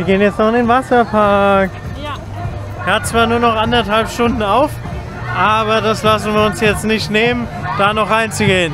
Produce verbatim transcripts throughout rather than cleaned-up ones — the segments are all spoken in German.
Wir gehen jetzt noch in den Wasserpark. Ja. Er hat zwar nur noch anderthalb Stunden auf, aber das lassen wir uns jetzt nicht nehmen, da noch reinzugehen.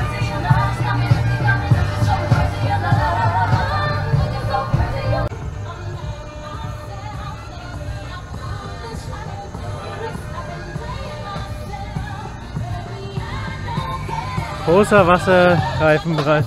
Großer Wasserreifenbereich.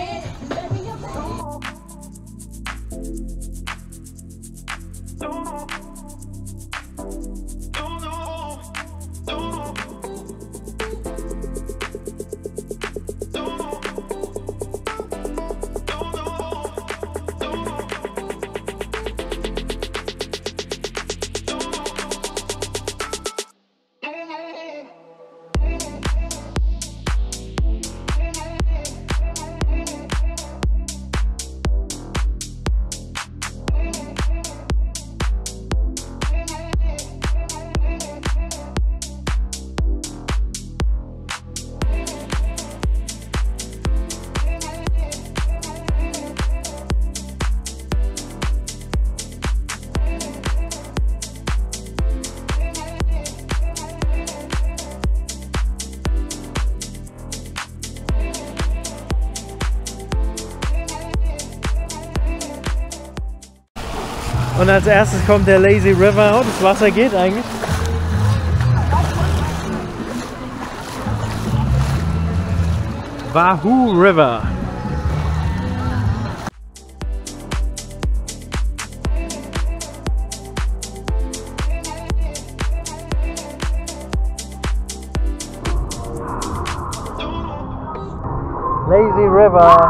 Und als erstes kommt der Lazy River. Oh, das Wasser geht eigentlich. Wahoo River. Lazy River.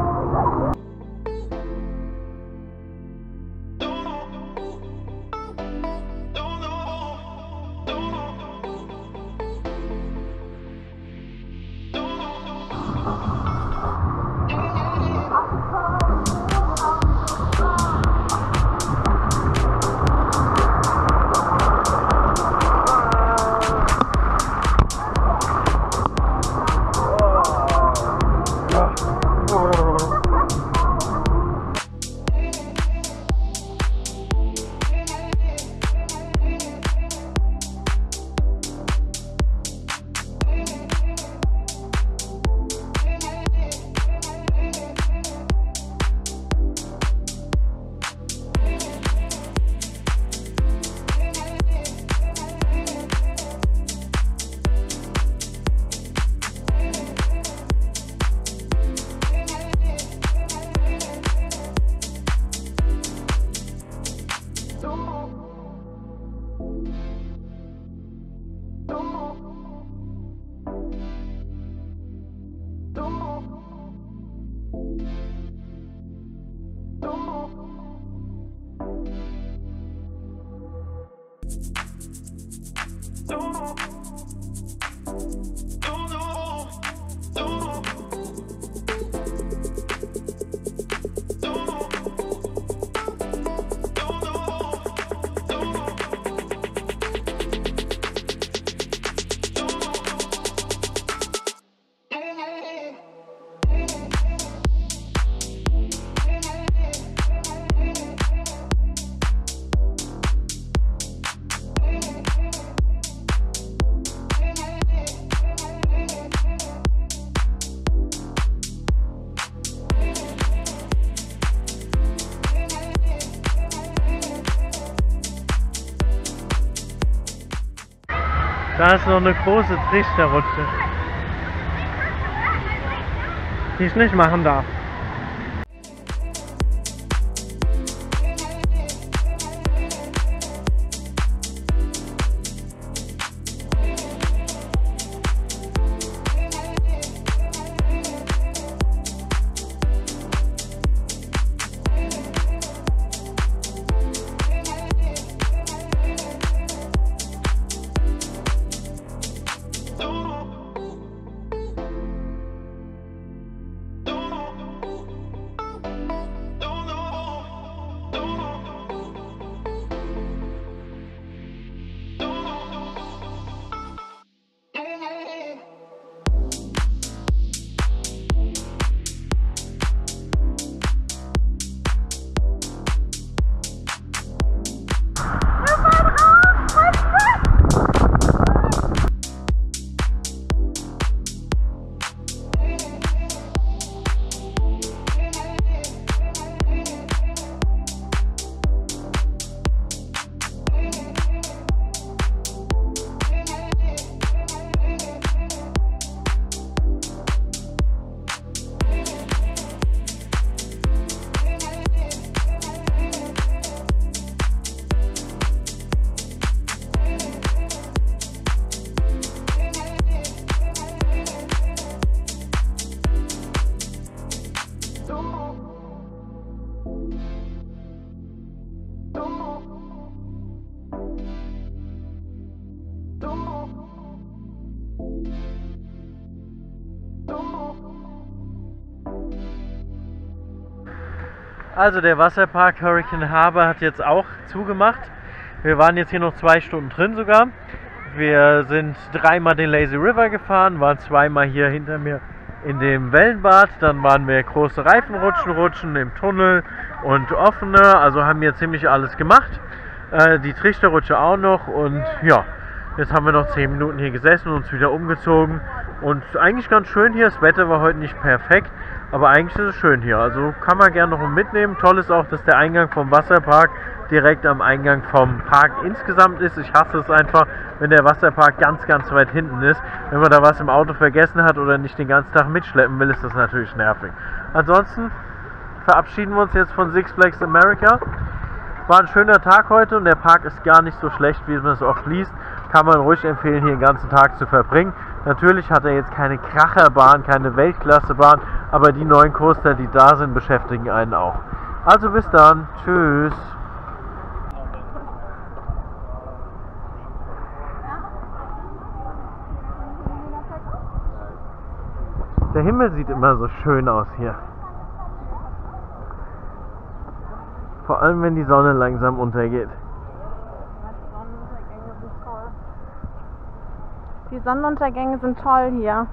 Da ist noch eine große Trichterrutsche, die ich nicht machen darf. Also der Wasserpark Hurricane Harbor hat jetzt auch zugemacht. Wir waren jetzt hier noch zwei Stunden drin sogar. Wir sind dreimal den Lazy River gefahren, waren zweimal hier hinter mir in dem Wellenbad. Dann waren wir große Reifenrutschen rutschen im Tunnel und offene. Also haben wir ziemlich alles gemacht. Äh, die Trichterrutsche auch noch. Und ja, jetzt haben wir noch zehn Minuten hier gesessen und uns wieder umgezogen. Und eigentlich ganz schön hier. Das Wetter war heute nicht perfekt. Aber eigentlich ist es schön hier, also kann man gerne noch mitnehmen. Toll ist auch, dass der Eingang vom Wasserpark direkt am Eingang vom Park insgesamt ist. Ich hasse es einfach, wenn der Wasserpark ganz, ganz weit hinten ist. Wenn man da was im Auto vergessen hat oder nicht den ganzen Tag mitschleppen will, ist das natürlich nervig. Ansonsten verabschieden wir uns jetzt von Six Flags America. War ein schöner Tag heute und der Park ist gar nicht so schlecht, wie man es oft liest. Kann man ruhig empfehlen, hier den ganzen Tag zu verbringen. Natürlich hat er jetzt keine Kracherbahn, keine Weltklassebahn, aber die neuen Coaster, die da sind, beschäftigen einen auch. Also bis dann, tschüss. Der Himmel sieht immer so schön aus hier. Vor allem, wenn die Sonne langsam untergeht. Die Sonnenuntergänge sind toll hier.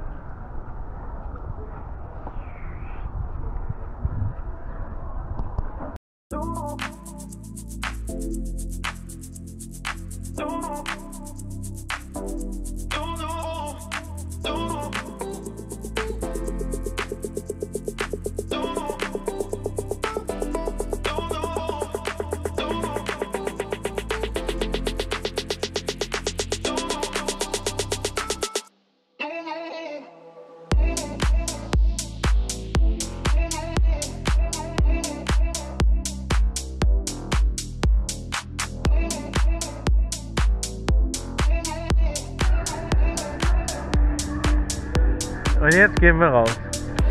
Und jetzt gehen wir raus.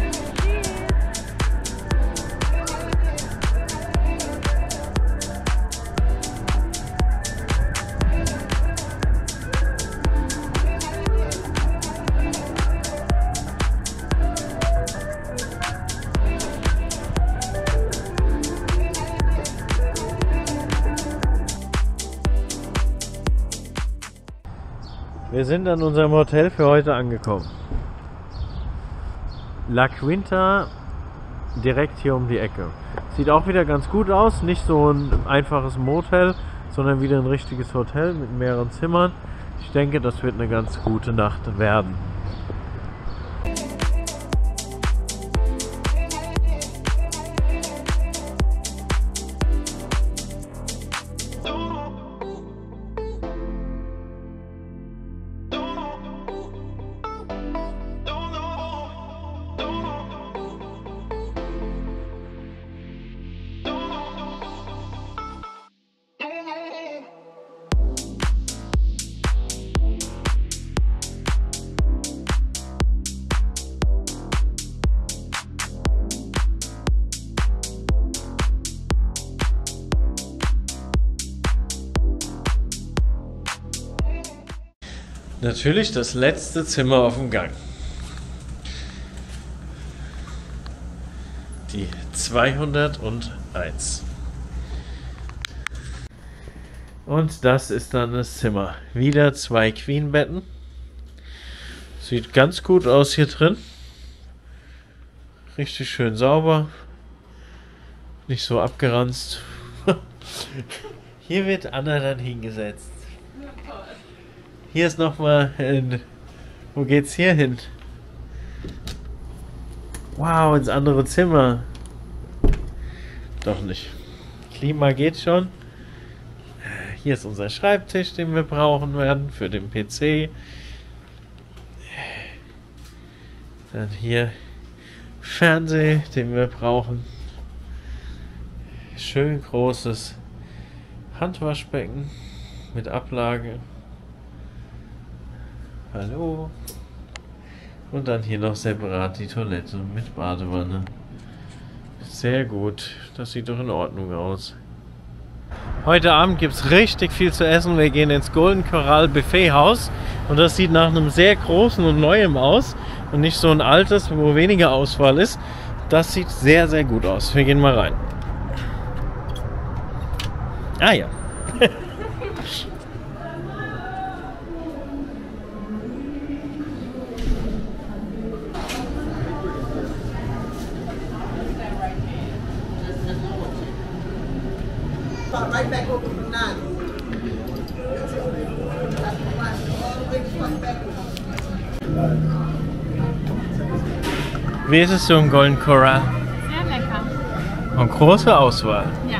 Wir sind an unserem Hotel für heute angekommen. La Quinta, direkt hier um die Ecke. Sieht auch wieder ganz gut aus, nicht so ein einfaches Motel, sondern wieder ein richtiges Hotel mit mehreren Zimmern. Ich denke, das wird eine ganz gute Nacht werden. Natürlich das letzte Zimmer auf dem Gang. Die zweihunderteins. Und das ist dann das Zimmer. Wieder zwei Queen-Betten. Sieht ganz gut aus hier drin. Richtig schön sauber. Nicht so abgeranzt. Hier wird Anna dann hingesetzt. Hier ist nochmal ein... Wo geht's hier hin? Wow, ins andere Zimmer. Doch nicht. Klima geht schon. Hier ist unser Schreibtisch, den wir brauchen werden für den P C. Dann hier Fernseher, den wir brauchen. Schön großes Handwaschbecken mit Ablage. Hallo. Und dann hier noch separat die Toilette mit Badewanne. Sehr gut. Das sieht doch in Ordnung aus. Heute Abend gibt es richtig viel zu essen. Wir gehen ins Golden Corral Buffet Haus und das sieht nach einem sehr großen und neuem aus und nicht so ein altes, wo weniger Auswahl ist. Das sieht sehr, sehr gut aus. Wir gehen mal rein. Ah ja. Right back over from nine. Wie ist es so im Golden Corral? Sehr lecker. Und große Auswahl. Ja.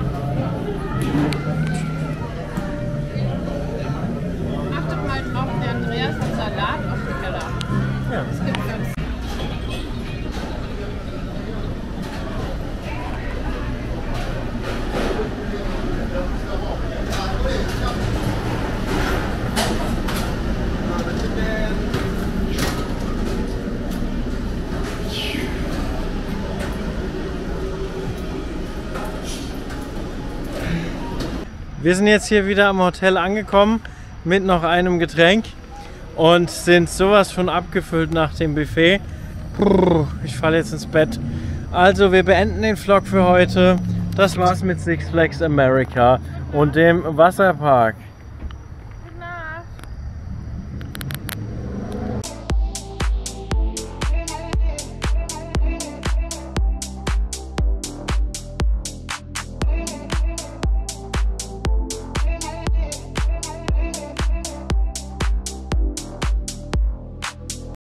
Achtet mal drauf, der Andreas hat Salat auf dem Teller. Ja. Das gibt es. Wir sind jetzt hier wieder am Hotel angekommen mit noch einem Getränk und sind sowas von abgefüllt nach dem Buffet. Puh, ich falle jetzt ins Bett. Also wir beenden den Vlog für heute. Das war's mit Six Flags America und dem Wasserpark.